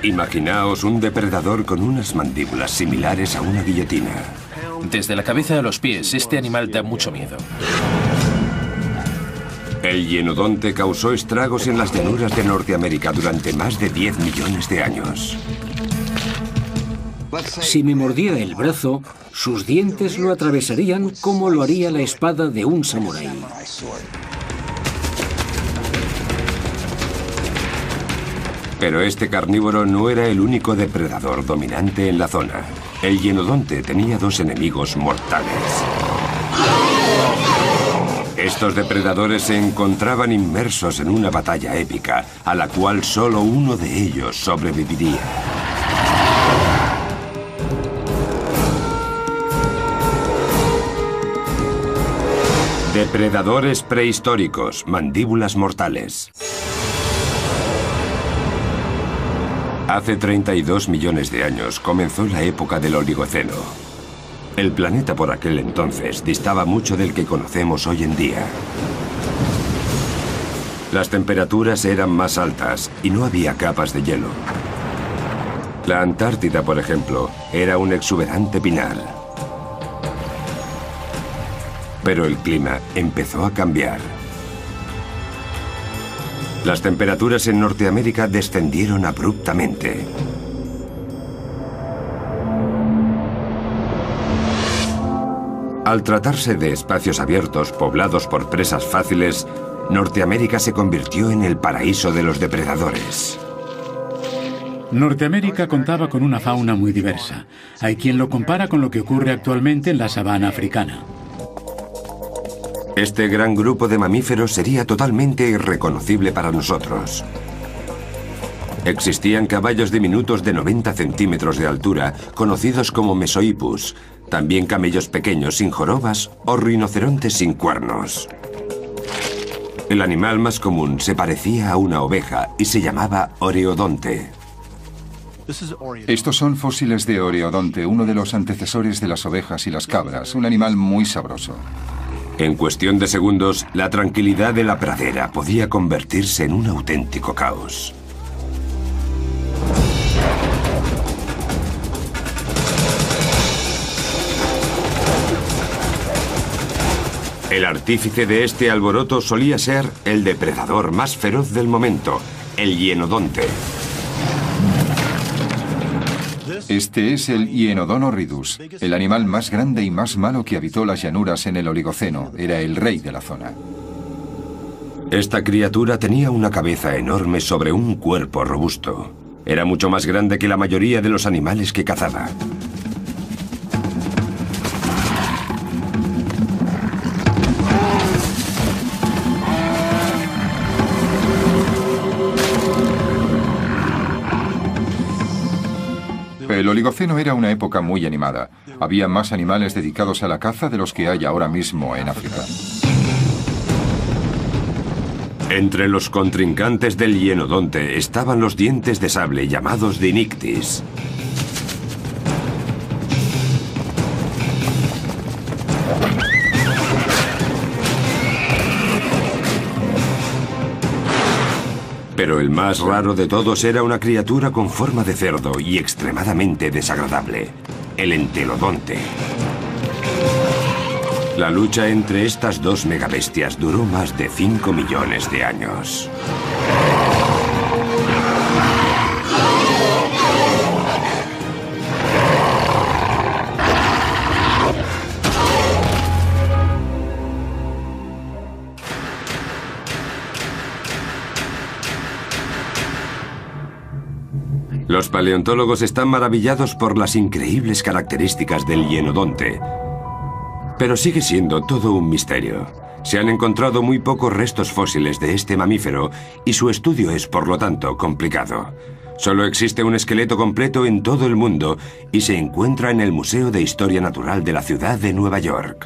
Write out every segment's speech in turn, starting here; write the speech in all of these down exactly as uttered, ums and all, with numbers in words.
Imaginaos un depredador con unas mandíbulas similares a una guillotina. Desde la cabeza a los pies, este animal da mucho miedo. El hienodonte causó estragos en las llanuras de Norteamérica durante más de diez millones de años. Si me mordiera el brazo, sus dientes lo atravesarían como lo haría la espada de un samurái. Pero este carnívoro no era el único depredador dominante en la zona. El hienodonte tenía dos enemigos mortales. Estos depredadores se encontraban inmersos en una batalla épica, a la cual solo uno de ellos sobreviviría. Depredadores prehistóricos, mandíbulas mortales. Hace treinta y dos millones de años comenzó la época del Oligoceno. El planeta por aquel entonces distaba mucho del que conocemos hoy en día. Las temperaturas eran más altas y no había capas de hielo. La Antártida, por ejemplo, era un exuberante pinar. Pero el clima empezó a cambiar. Las temperaturas en Norteamérica descendieron abruptamente. Al tratarse de espacios abiertos poblados por presas fáciles, Norteamérica se convirtió en el paraíso de los depredadores. Norteamérica contaba con una fauna muy diversa. Hay quien lo compara con lo que ocurre actualmente en la sabana africana. Este gran grupo de mamíferos sería totalmente irreconocible para nosotros. Existían caballos diminutos de noventa centímetros de altura, conocidos como Mesohippus, también camellos pequeños sin jorobas o rinocerontes sin cuernos. El animal más común se parecía a una oveja y se llamaba Oreodonte. Estos son fósiles de Oreodonte, uno de los antecesores de las ovejas y las cabras, un animal muy sabroso. En cuestión de segundos, la tranquilidad de la pradera podía convertirse en un auténtico caos. El artífice de este alboroto solía ser el depredador más feroz del momento, el hienodonte. Este es el Hyenodon horridus, el animal más grande y más malo que habitó las llanuras en el Oligoceno. Era el rey de la zona. Esta criatura tenía una cabeza enorme sobre un cuerpo robusto. Era mucho más grande que la mayoría de los animales que cazaba. El Oligoceno era una época muy animada. Había más animales dedicados a la caza de los que hay ahora mismo en África. Entre los contrincantes del hienodonte estaban los dientes de sable llamados Dinictis. Pero el más raro de todos era una criatura con forma de cerdo y extremadamente desagradable, el entelodonte. La lucha entre estas dos megabestias duró más de cinco millones de años. Los paleontólogos están maravillados por las increíbles características del hienodonte. Pero sigue siendo todo un misterio. Se han encontrado muy pocos restos fósiles de este mamífero y su estudio es, por lo tanto, complicado. Solo existe un esqueleto completo en todo el mundo y se encuentra en el Museo de Historia Natural de la ciudad de Nueva York.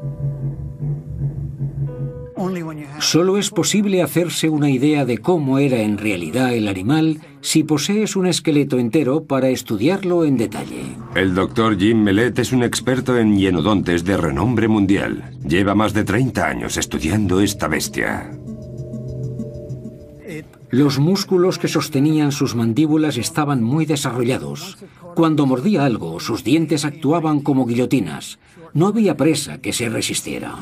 Solo es posible hacerse una idea de cómo era en realidad el animal si posees un esqueleto entero para estudiarlo en detalle. El doctor Jim Mellett es un experto en hienodontes de renombre mundial. Lleva más de treinta años estudiando esta bestia. Los músculos que sostenían sus mandíbulas estaban muy desarrollados. Cuando mordía algo, sus dientes actuaban como guillotinas. No había presa que se resistiera.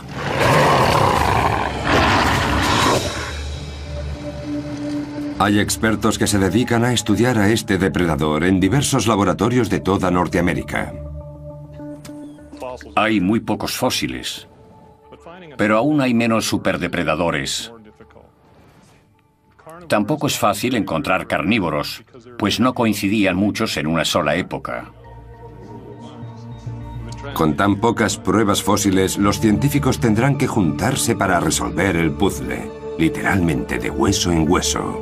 Hay expertos que se dedican a estudiar a este depredador en diversos laboratorios de toda Norteamérica. Hay muy pocos fósiles, pero aún hay menos superdepredadores. Tampoco es fácil encontrar carnívoros, pues no coincidían muchos en una sola época. Con tan pocas pruebas fósiles, los científicos tendrán que juntarse para resolver el puzzle, literalmente de hueso en hueso.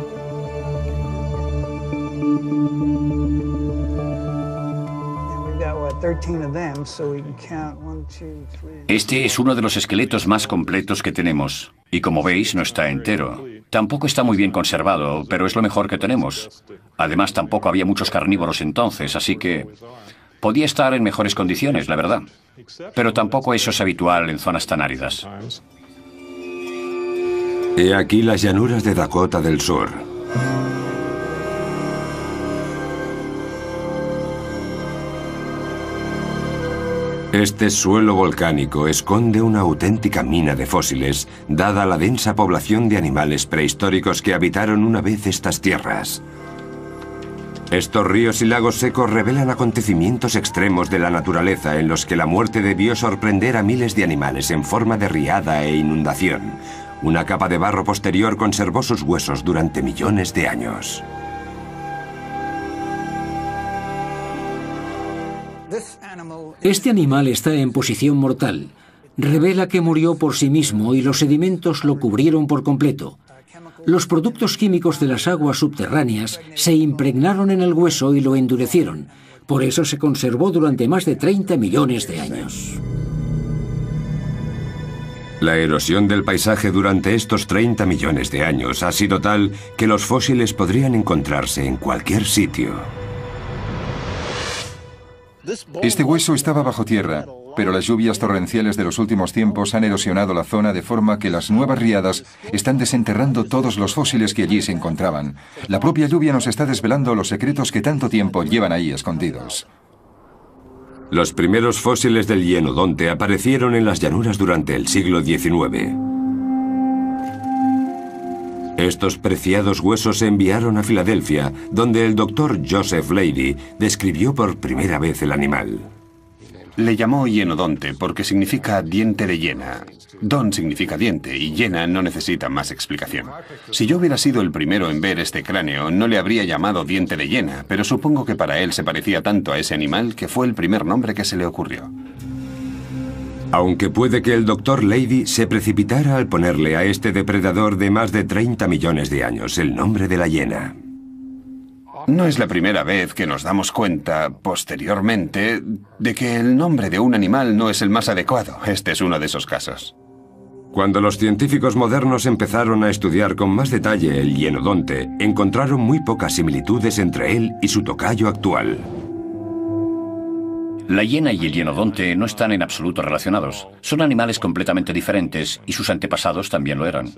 Este es uno de los esqueletos más completos que tenemos, y como veis no está entero. Tampoco está muy bien conservado, pero es lo mejor que tenemos. Además, tampoco había muchos carnívoros entonces, así que podía estar en mejores condiciones, la verdad. Pero tampoco eso es habitual en zonas tan áridas. He aquí las llanuras de Dakota del Sur. Este suelo volcánico esconde una auténtica mina de fósiles, dada la densa población de animales prehistóricos que habitaron una vez estas tierras. Estos ríos y lagos secos revelan acontecimientos extremos de la naturaleza en los que la muerte debió sorprender a miles de animales en forma de riada e inundación. Una capa de barro posterior conservó sus huesos durante millones de años. Este animal está en posición mortal. Revela que murió por sí mismo y los sedimentos lo cubrieron por completo. Los productos químicos de las aguas subterráneas se impregnaron en el hueso y lo endurecieron. Por eso se conservó durante más de treinta millones de años. La erosión del paisaje durante estos treinta millones de años ha sido tal que los fósiles podrían encontrarse en cualquier sitio. Este hueso estaba bajo tierra, pero las lluvias torrenciales de los últimos tiempos han erosionado la zona de forma que las nuevas riadas están desenterrando todos los fósiles que allí se encontraban. La propia lluvia nos está desvelando los secretos que tanto tiempo llevan ahí escondidos. Los primeros fósiles del hienodonte aparecieron en las llanuras durante el siglo diecinueve. Estos preciados huesos se enviaron a Filadelfia, donde el doctor Joseph Leidy describió por primera vez el animal. Le llamó hienodonte porque significa diente de hiena. Don significa diente y hiena no necesita más explicación. Si yo hubiera sido el primero en ver este cráneo, no le habría llamado diente de hiena, pero supongo que para él se parecía tanto a ese animal que fue el primer nombre que se le ocurrió. Aunque puede que el doctor Leidy se precipitara al ponerle a este depredador de más de treinta millones de años el nombre de la hiena. No es la primera vez que nos damos cuenta, posteriormente, de que el nombre de un animal no es el más adecuado. Este es uno de esos casos. Cuando los científicos modernos empezaron a estudiar con más detalle el hienodonte, encontraron muy pocas similitudes entre él y su tocayo actual. La hiena y el hienodonte no están en absoluto relacionados. Son animales completamente diferentes y sus antepasados también lo eran.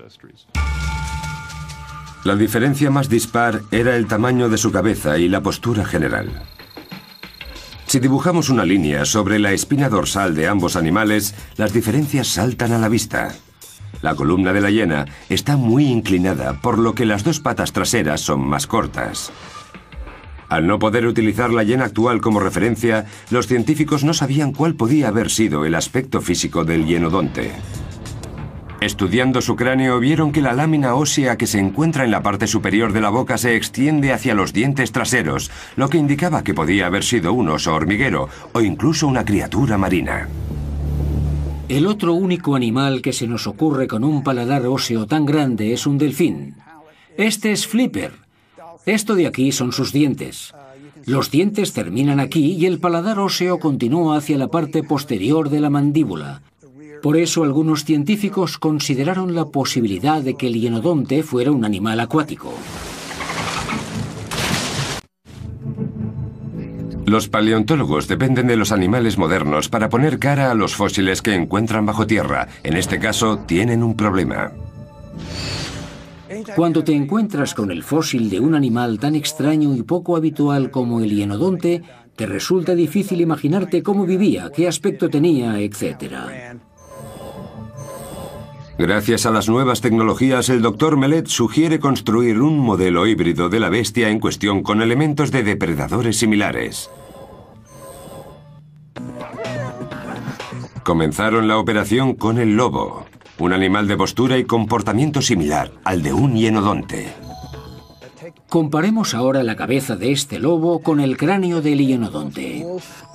La diferencia más dispar era el tamaño de su cabeza y la postura general. Si dibujamos una línea sobre la espina dorsal de ambos animales, las diferencias saltan a la vista. La columna de la hiena está muy inclinada, por lo que las dos patas traseras son más cortas. Al no poder utilizar la hiena actual como referencia, los científicos no sabían cuál podía haber sido el aspecto físico del hienodonte. Estudiando su cráneo, vieron que la lámina ósea que se encuentra en la parte superior de la boca se extiende hacia los dientes traseros, lo que indicaba que podía haber sido un oso hormiguero o incluso una criatura marina. El otro único animal que se nos ocurre con un paladar óseo tan grande es un delfín. Este es Flipper. Esto de aquí son sus dientes. Los dientes terminan aquí y el paladar óseo continúa hacia la parte posterior de la mandíbula. Por eso algunos científicos consideraron la posibilidad de que el hienodonte fuera un animal acuático. Los paleontólogos dependen de los animales modernos para poner cara a los fósiles que encuentran bajo tierra. En este caso, tienen un problema. Cuando te encuentras con el fósil de un animal tan extraño y poco habitual como el hienodonte, te resulta difícil imaginarte cómo vivía, qué aspecto tenía, etcétera. Gracias a las nuevas tecnologías, el doctor Mellet sugiere construir un modelo híbrido de la bestia en cuestión con elementos de depredadores similares. Comenzaron la operación con el lobo, un animal de postura y comportamiento similar al de un hienodonte. Comparemos ahora la cabeza de este lobo con el cráneo del hienodonte.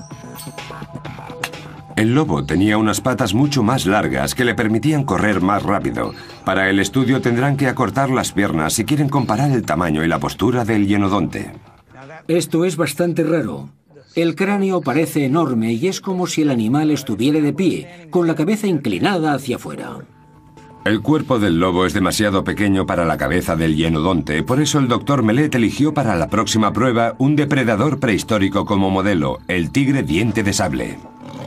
El lobo tenía unas patas mucho más largas que le permitían correr más rápido. Para el estudio tendrán que acortar las piernas si quieren comparar el tamaño y la postura del hienodonte. Esto es bastante raro. El cráneo parece enorme y es como si el animal estuviera de pie, con la cabeza inclinada hacia afuera. El cuerpo del lobo es demasiado pequeño para la cabeza del hienodonte, por eso el doctor Mellet eligió para la próxima prueba un depredador prehistórico como modelo, el tigre diente de sable.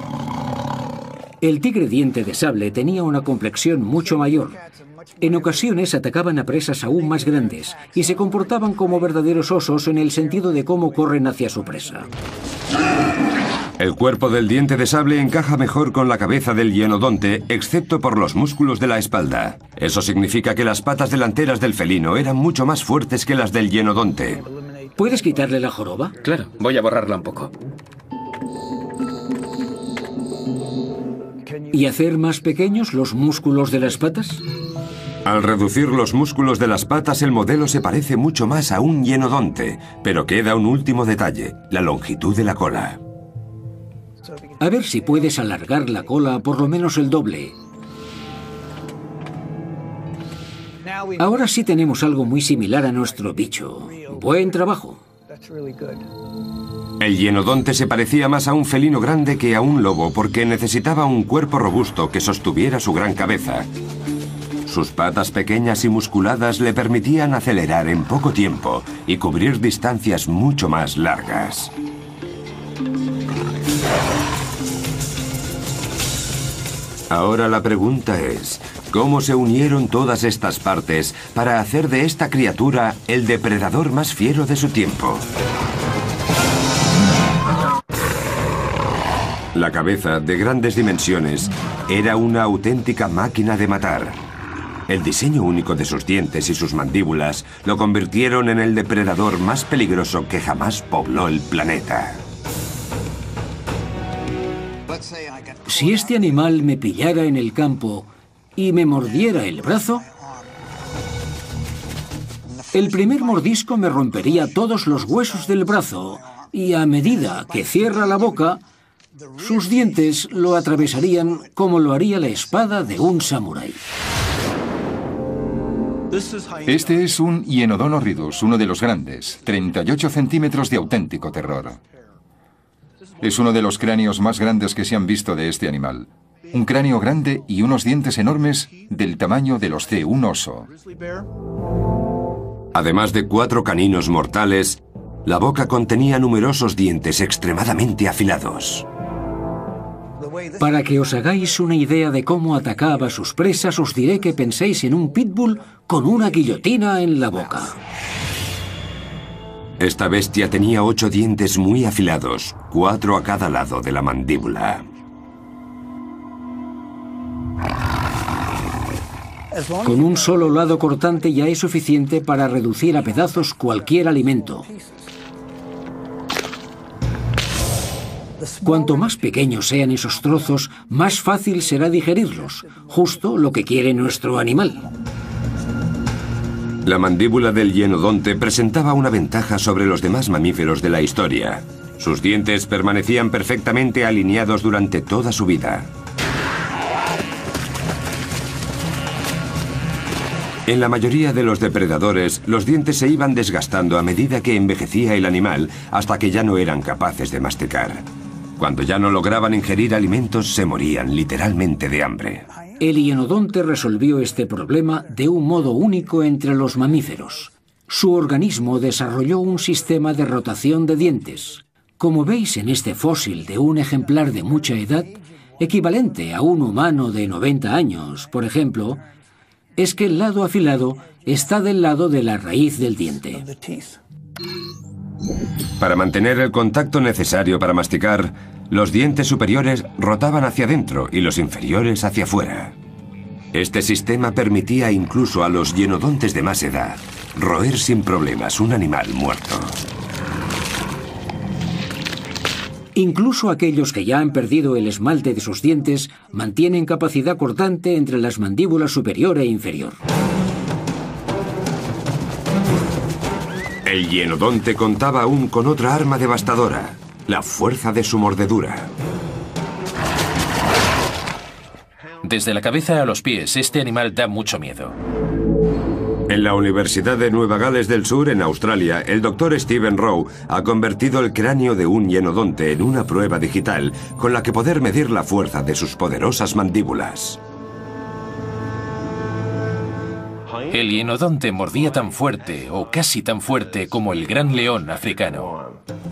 El tigre diente de sable tenía una complexión mucho mayor. En ocasiones atacaban a presas aún más grandes y se comportaban como verdaderos osos en el sentido de cómo corren hacia su presa. El cuerpo del diente de sable encaja mejor con la cabeza del hienodonte, excepto por los músculos de la espalda. Eso significa que las patas delanteras del felino eran mucho más fuertes que las del hienodonte. ¿Puedes quitarle la joroba? Claro, voy a borrarla un poco. ¿Y hacer más pequeños los músculos de las patas? Al reducir los músculos de las patas, el modelo se parece mucho más a un hienodonte, pero queda un último detalle, la longitud de la cola. A ver si puedes alargar la cola por lo menos el doble. Ahora sí tenemos algo muy similar a nuestro bicho. Buen trabajo. El hienodonte se parecía más a un felino grande que a un lobo porque necesitaba un cuerpo robusto que sostuviera su gran cabeza. Sus patas pequeñas y musculadas le permitían acelerar en poco tiempo y cubrir distancias mucho más largas. Ahora la pregunta es, ¿cómo se unieron todas estas partes para hacer de esta criatura el depredador más fiero de su tiempo? La cabeza, de grandes dimensiones, era una auténtica máquina de matar. El diseño único de sus dientes y sus mandíbulas lo convirtieron en el depredador más peligroso que jamás pobló el planeta. Si este animal me pillara en el campo y me mordiera el brazo, el primer mordisco me rompería todos los huesos del brazo y a medida que cierra la boca, sus dientes lo atravesarían como lo haría la espada de un samurái. Este es un Hyenodon horridus, uno de los grandes, treinta y ocho centímetros de auténtico terror. Es uno de los cráneos más grandes que se han visto de este animal. Un cráneo grande y unos dientes enormes del tamaño de los de un oso. Además de cuatro caninos mortales, la boca contenía numerosos dientes extremadamente afilados. Para que os hagáis una idea de cómo atacaba a sus presas, os diré que penséis en un pitbull con una guillotina en la boca. Esta bestia tenía ocho dientes muy afilados, cuatro a cada lado de la mandíbula. Con un solo lado cortante ya es suficiente para reducir a pedazos cualquier alimento. Cuanto más pequeños sean esos trozos, más fácil será digerirlos, justo lo que quiere nuestro animal. La mandíbula del hienodonte presentaba una ventaja sobre los demás mamíferos de la historia. Sus dientes permanecían perfectamente alineados durante toda su vida. En la mayoría de los depredadores, los dientes se iban desgastando a medida que envejecía el animal hasta que ya no eran capaces de masticar. Cuando ya no lograban ingerir alimentos, se morían literalmente de hambre. El hienodonte resolvió este problema de un modo único entre los mamíferos. Su organismo desarrolló un sistema de rotación de dientes. Como veis en este fósil de un ejemplar de mucha edad, equivalente a un humano de noventa años, por ejemplo, es que el lado afilado está del lado de la raíz del diente. Para mantener el contacto necesario para masticar, los dientes superiores rotaban hacia adentro y los inferiores hacia afuera. Este sistema permitía incluso a los hienodontes de más edad roer sin problemas un animal muerto. Incluso aquellos que ya han perdido el esmalte de sus dientes mantienen capacidad cortante entre las mandíbulas superior e inferior. El hienodonte contaba aún con otra arma devastadora, la fuerza de su mordedura. Desde la cabeza a los pies, este animal da mucho miedo. En la Universidad de Nueva Gales del Sur, en Australia, el doctor Stephen Rowe ha convertido el cráneo de un hienodonte en una prueba digital con la que poder medir la fuerza de sus poderosas mandíbulas. El hienodonte mordía tan fuerte, o casi tan fuerte, como el gran león africano.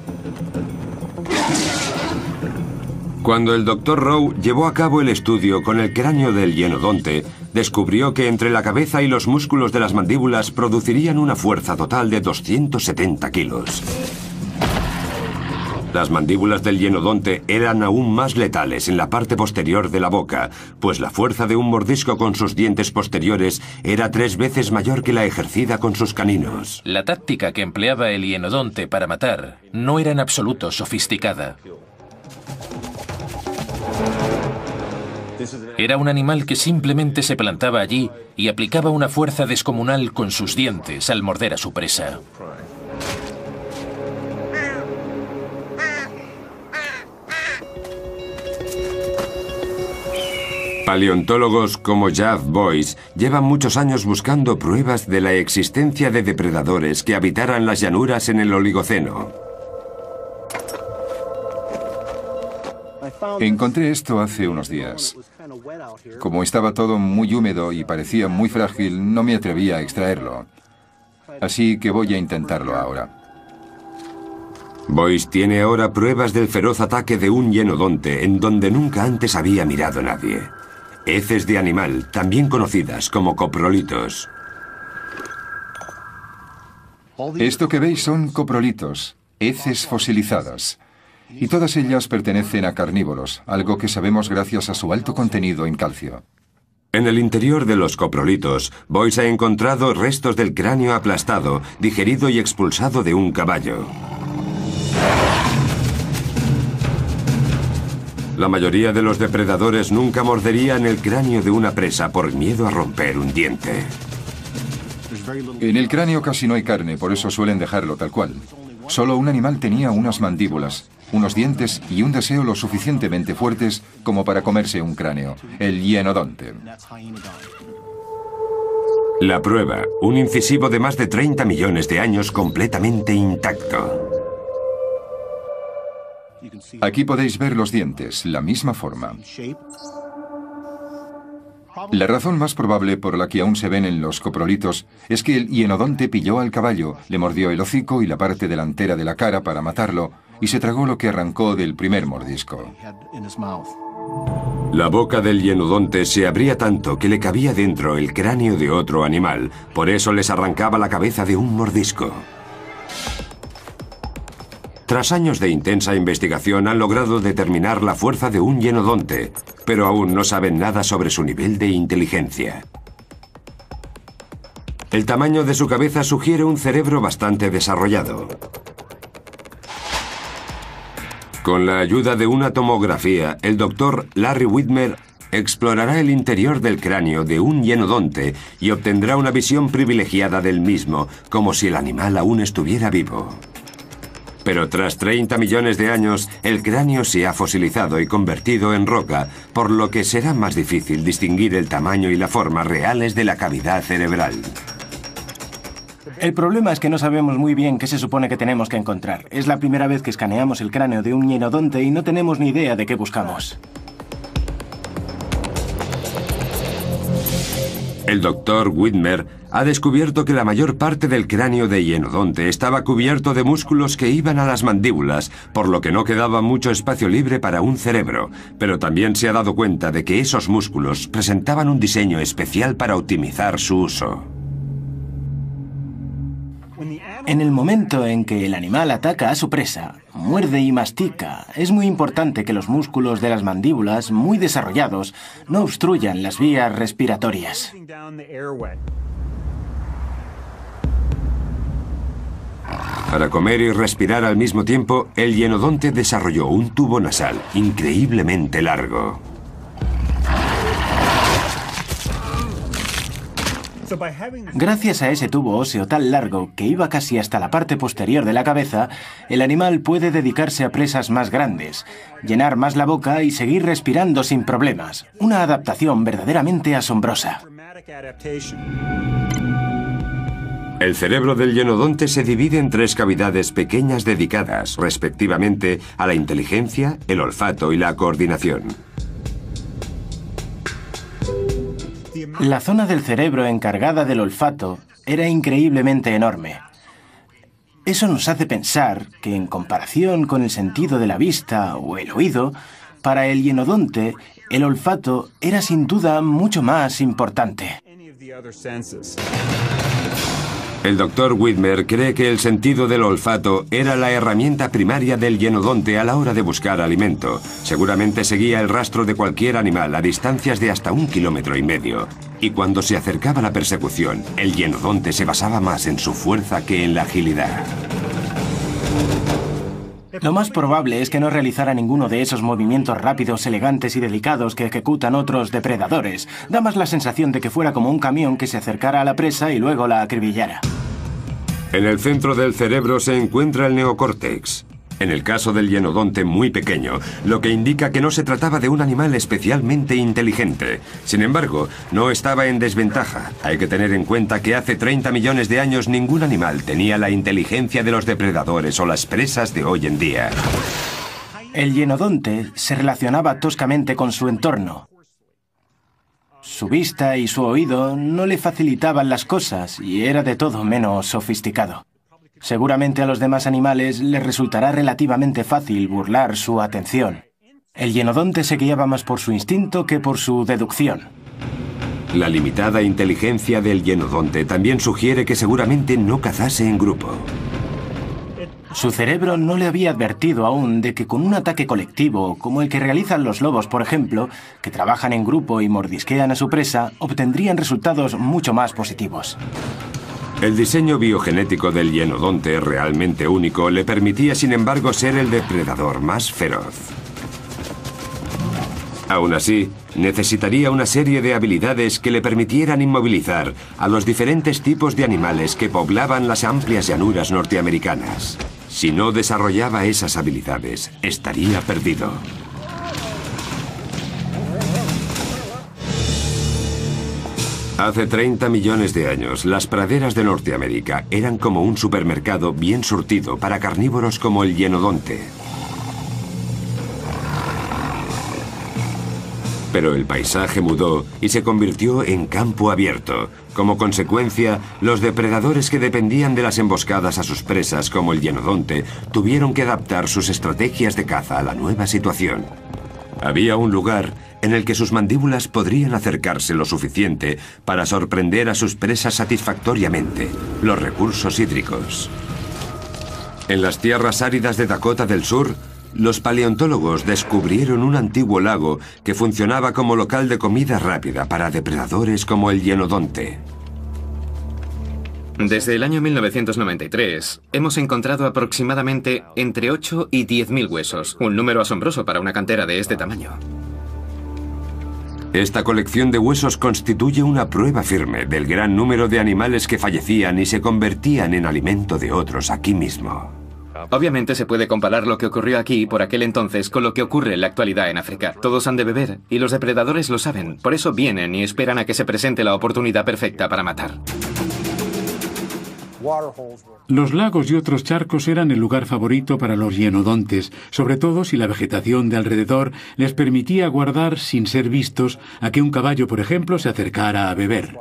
Cuando el doctor Rowe llevó a cabo el estudio con el cráneo del hienodonte, descubrió que entre la cabeza y los músculos de las mandíbulas producirían una fuerza total de doscientos setenta kilos. Las mandíbulas del hienodonte eran aún más letales en la parte posterior de la boca, pues la fuerza de un mordisco con sus dientes posteriores era tres veces mayor que la ejercida con sus caninos. La táctica que empleaba el hienodonte para matar no era en absoluto sofisticada. Era un animal que simplemente se plantaba allí y aplicaba una fuerza descomunal con sus dientes al morder a su presa. Paleontólogos como Jeff Boyce llevan muchos años buscando pruebas de la existencia de depredadores que habitaran las llanuras en el Oligoceno. Encontré esto hace unos días. Como estaba todo muy húmedo y parecía muy frágil, no me atreví a extraerlo. Así que voy a intentarlo ahora. Boyce tiene ahora pruebas del feroz ataque de un hienodonte en donde nunca antes había mirado nadie. Heces de animal, también conocidas como coprolitos. Esto que veis son coprolitos, heces fosilizadas. Y todas ellas pertenecen a carnívoros, algo que sabemos gracias a su alto contenido en calcio. En el interior de los coprolitos, Boyce ha encontrado restos del cráneo aplastado, digerido y expulsado de un caballo. La mayoría de los depredadores nunca morderían el cráneo de una presa por miedo a romper un diente. En el cráneo casi no hay carne, por eso suelen dejarlo tal cual. Solo un animal tenía unas mandíbulas, unos dientes y un deseo lo suficientemente fuertes como para comerse un cráneo, el hienodonte. La prueba, un incisivo de más de treinta millones de años completamente intacto. Aquí podéis ver los dientes, la misma forma. La razón más probable por la que aún se ven en los coprolitos es que el hienodonte pilló al caballo, le mordió el hocico y la parte delantera de la cara para matarlo y se tragó lo que arrancó del primer mordisco. La boca del hienodonte se abría tanto que le cabía dentro el cráneo de otro animal, por eso les arrancaba la cabeza de un mordisco. Tras años de intensa investigación han logrado determinar la fuerza de un hienodonte, pero aún no saben nada sobre su nivel de inteligencia. El tamaño de su cabeza sugiere un cerebro bastante desarrollado. Con la ayuda de una tomografía, el doctor Larry Whitmer explorará el interior del cráneo de un hienodonte y obtendrá una visión privilegiada del mismo, como si el animal aún estuviera vivo. Pero tras treinta millones de años, el cráneo se ha fosilizado y convertido en roca, por lo que será más difícil distinguir el tamaño y la forma reales de la cavidad cerebral. El problema es que no sabemos muy bien qué se supone que tenemos que encontrar. Es la primera vez que escaneamos el cráneo de un hienodonte y no tenemos ni idea de qué buscamos. El doctor Whitmer ha descubierto que la mayor parte del cráneo de Hienodonte estaba cubierto de músculos que iban a las mandíbulas, por lo que no quedaba mucho espacio libre para un cerebro, pero también se ha dado cuenta de que esos músculos presentaban un diseño especial para optimizar su uso. En el momento en que el animal ataca a su presa, muerde y mastica, es muy importante que los músculos de las mandíbulas, muy desarrollados, no obstruyan las vías respiratorias. Para comer y respirar al mismo tiempo, el Hienodonte desarrolló un tubo nasal increíblemente largo. Gracias a ese tubo óseo tan largo, que iba casi hasta la parte posterior de la cabeza, el animal puede dedicarse a presas más grandes, llenar más la boca y seguir respirando sin problemas. Una adaptación verdaderamente asombrosa. El cerebro del Hienodonte se divide en tres cavidades pequeñas dedicadas, respectivamente, a la inteligencia, el olfato y la coordinación. La zona del cerebro encargada del olfato era increíblemente enorme. Eso nos hace pensar que, en comparación con el sentido de la vista o el oído, para el Hienodonte, el olfato era sin duda mucho más importante. El doctor Whitmer cree que el sentido del olfato era la herramienta primaria del Hienodonte a la hora de buscar alimento. Seguramente seguía el rastro de cualquier animal a distancias de hasta un kilómetro y medio. Y cuando se acercaba la persecución, el Hienodonte se basaba más en su fuerza que en la agilidad. Lo más probable es que no realizara ninguno de esos movimientos rápidos, elegantes y delicados que ejecutan otros depredadores. Da más la sensación de que fuera como un camión que se acercara a la presa y luego la acribillara. En el centro del cerebro se encuentra el neocórtex. En el caso del Hienodonte muy pequeño, lo que indica que no se trataba de un animal especialmente inteligente. Sin embargo, no estaba en desventaja. Hay que tener en cuenta que hace treinta millones de años ningún animal tenía la inteligencia de los depredadores o las presas de hoy en día. El Hienodonte se relacionaba toscamente con su entorno. Su vista y su oído no le facilitaban las cosas y era de todo menos sofisticado. Seguramente a los demás animales les resultará relativamente fácil burlar su atención. El Hienodonte se guiaba más por su instinto que por su deducción. La limitada inteligencia del Hienodonte también sugiere que seguramente no cazase en grupo. Su cerebro no le había advertido aún de que con un ataque colectivo, como el que realizan los lobos, por ejemplo, que trabajan en grupo y mordisquean a su presa, obtendrían resultados mucho más positivos. El diseño biogenético del Hienodonte, realmente único, le permitía, sin embargo, ser el depredador más feroz. Aún así, necesitaría una serie de habilidades que le permitieran inmovilizar a los diferentes tipos de animales que poblaban las amplias llanuras norteamericanas. Si no desarrollaba esas habilidades, estaría perdido. Hace treinta millones de años, las praderas de Norteamérica eran como un supermercado bien surtido para carnívoros como el Hienodonte. Pero el paisaje mudó y se convirtió en campo abierto. Como consecuencia, los depredadores que dependían de las emboscadas a sus presas, como el Hienodonte, tuvieron que adaptar sus estrategias de caza a la nueva situación. Había un lugar en el que sus mandíbulas podrían acercarse lo suficiente para sorprender a sus presas satisfactoriamente: los recursos hídricos. En las tierras áridas de Dakota del Sur, los paleontólogos descubrieron un antiguo lago que funcionaba como local de comida rápida para depredadores como el Hienodonte. Desde el año mil novecientos noventa y tres, hemos encontrado aproximadamente entre ocho y diez mil huesos, un número asombroso para una cantera de este tamaño. Esta colección de huesos constituye una prueba firme del gran número de animales que fallecían y se convertían en alimento de otros aquí mismo. Obviamente se puede comparar lo que ocurrió aquí por aquel entonces con lo que ocurre en la actualidad en África. Todos han de beber y los depredadores lo saben. Por eso vienen y esperan a que se presente la oportunidad perfecta para matar. Los lagos y otros charcos eran el lugar favorito para los hienodontes, sobre todo si la vegetación de alrededor les permitía guardar sin ser vistos a que un caballo, por ejemplo, se acercara a beber.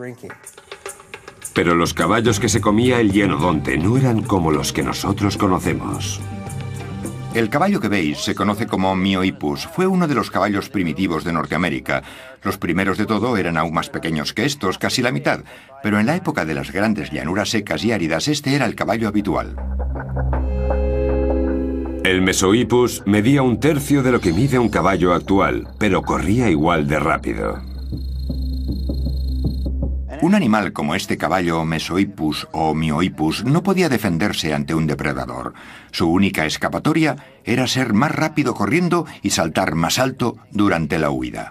Pero los caballos que se comía el hienodonte no eran como los que nosotros conocemos. El caballo que veis se conoce como Miohippus. Fue uno de los caballos primitivos de Norteamérica. Los primeros de todo eran aún más pequeños que estos, casi la mitad. Pero en la época de las grandes llanuras secas y áridas, este era el caballo habitual. El Mesohippus medía un tercio de lo que mide un caballo actual, pero corría igual de rápido. Un animal como este caballo Mesohippus o Miohippus no podía defenderse ante un depredador. Su única escapatoria era ser más rápido corriendo y saltar más alto durante la huida.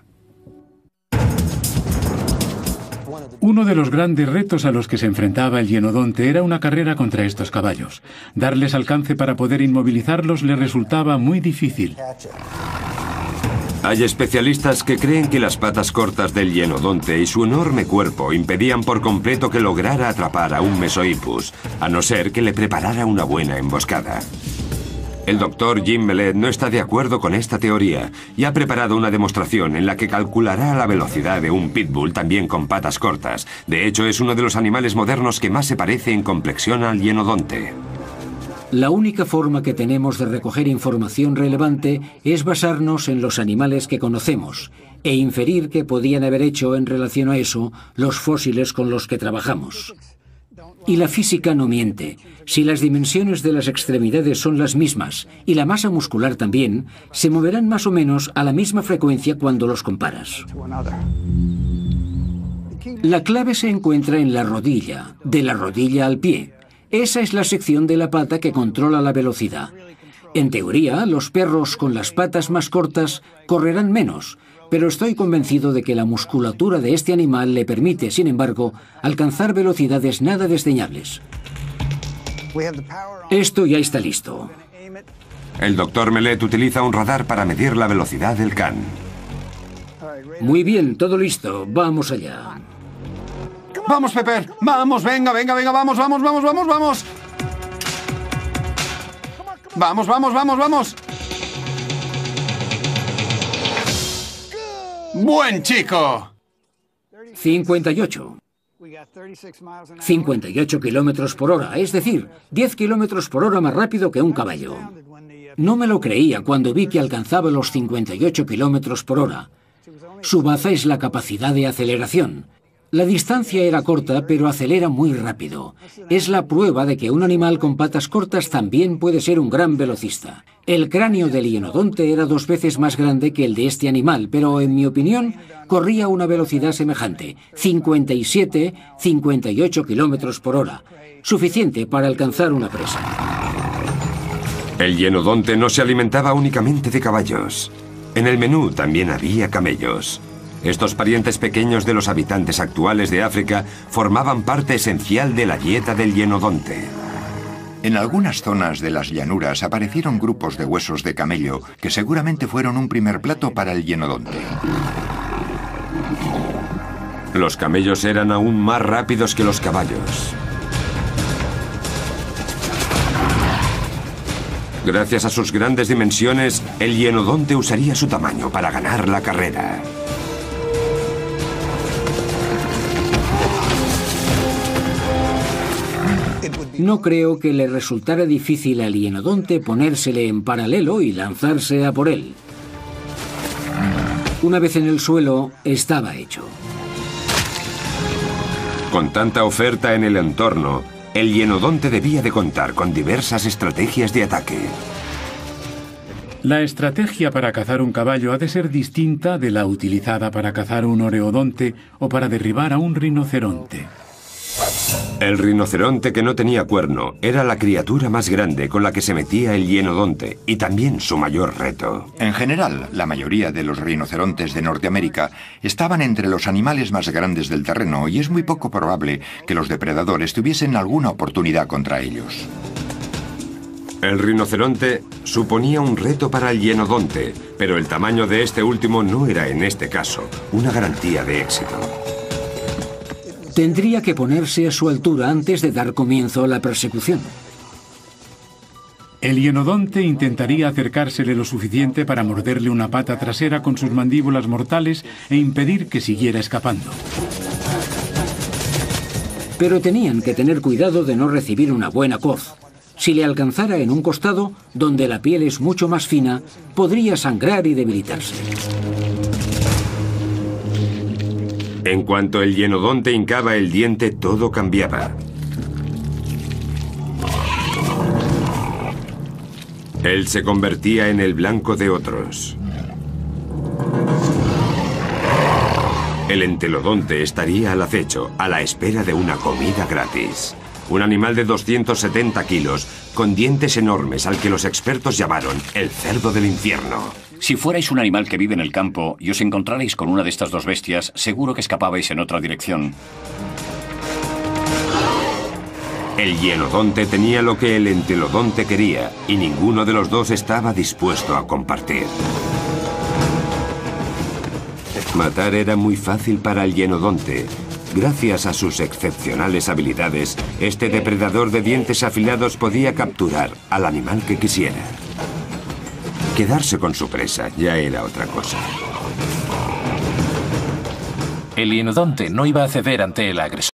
Uno de los grandes retos a los que se enfrentaba el hienodonte era una carrera contra estos caballos. Darles alcance para poder inmovilizarlos le resultaba muy difícil. Hay especialistas que creen que las patas cortas del hienodonte y su enorme cuerpo impedían por completo que lograra atrapar a un Mesohippus, a no ser que le preparara una buena emboscada. El doctor Jim Mellett no está de acuerdo con esta teoría y ha preparado una demostración en la que calculará la velocidad de un pitbull también con patas cortas. De hecho, es uno de los animales modernos que más se parece en complexión al hienodonte. La única forma que tenemos de recoger información relevante es basarnos en los animales que conocemos e inferir qué podían haber hecho en relación a eso los fósiles con los que trabajamos. Y la física no miente. Si las dimensiones de las extremidades son las mismas y la masa muscular también, se moverán más o menos a la misma frecuencia cuando los comparas. La clave se encuentra en la rodilla, de la rodilla al pie. Esa es la sección de la pata que controla la velocidad. En teoría, los perros con las patas más cortas correrán menos, pero estoy convencido de que la musculatura de este animal le permite, sin embargo, alcanzar velocidades nada desdeñables. Esto ya está listo. El doctor Mellett utiliza un radar para medir la velocidad del can. Muy bien, todo listo. Vamos allá. ¡Vamos, Pepper! ¡Vamos, venga, venga, venga! ¡Vamos, vamos, vamos, vamos, vamos! ¡Vamos, vamos, vamos, vamos! ¡Buen chico! cincuenta y ocho. cincuenta y ocho kilómetros por hora, es decir, diez kilómetros por hora más rápido que un caballo. No me lo creía cuando vi que alcanzaba los cincuenta y ocho kilómetros por hora. Su baza es la capacidad de aceleración. La distancia era corta, pero acelera muy rápido. Es la prueba de que un animal con patas cortas también puede ser un gran velocista. El cráneo del hienodonte era dos veces más grande que el de este animal, pero en mi opinión corría a una velocidad semejante, cincuenta y siete, cincuenta y ocho kilómetros por hora, suficiente para alcanzar una presa. El hienodonte no se alimentaba únicamente de caballos. En el menú también había camellos. Estos parientes pequeños de los habitantes actuales de África formaban parte esencial de la dieta del hienodonte. En algunas zonas de las llanuras aparecieron grupos de huesos de camello que seguramente fueron un primer plato para el hienodonte. Los camellos eran aún más rápidos que los caballos. Gracias a sus grandes dimensiones, el hienodonte usaría su tamaño para ganar la carrera. No creo que le resultara difícil al hienodonte ponérsele en paralelo y lanzarse a por él. Una vez en el suelo, estaba hecho. Con tanta oferta en el entorno, el hienodonte debía de contar con diversas estrategias de ataque. La estrategia para cazar un caballo ha de ser distinta de la utilizada para cazar un oreodonte o para derribar a un rinoceronte. El rinoceronte que no tenía cuerno era la criatura más grande con la que se metía el hienodonte y también su mayor reto. En general, la mayoría de los rinocerontes de Norteamérica estaban entre los animales más grandes del terreno y es muy poco probable que los depredadores tuviesen alguna oportunidad contra ellos. El rinoceronte suponía un reto para el hienodonte, pero el tamaño de este último no era en este caso una garantía de éxito. Tendría que ponerse a su altura antes de dar comienzo a la persecución. El hienodonte intentaría acercársele lo suficiente para morderle una pata trasera con sus mandíbulas mortales e impedir que siguiera escapando. Pero tenían que tener cuidado de no recibir una buena coz. Si le alcanzara en un costado, donde la piel es mucho más fina, podría sangrar y debilitarse. En cuanto el hienodonte hincaba el diente, todo cambiaba. Él se convertía en el blanco de otros. El entelodonte estaría al acecho, a la espera de una comida gratis. Un animal de doscientos setenta kilos, con dientes enormes, al que los expertos llamaron el cerdo del infierno. Si fuerais un animal que vive en el campo y os encontrarais con una de estas dos bestias, seguro que escapabais en otra dirección. El hienodonte tenía lo que el entelodonte quería, y ninguno de los dos estaba dispuesto a compartir. Matar era muy fácil para el hienodonte. Gracias a sus excepcionales habilidades, este depredador de dientes afilados podía capturar al animal que quisiera. Quedarse con su presa ya era otra cosa. El hienodonte no iba a ceder ante el agresor.